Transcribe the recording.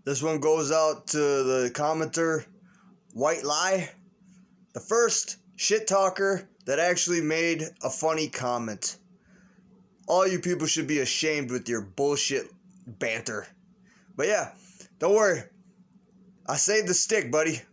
This one goes out to the commenter, White Lie, the first shit talker that actually made a funny comment. All you people should be ashamed with your bullshit banter. But yeah, don't worry. I saved the stick, buddy.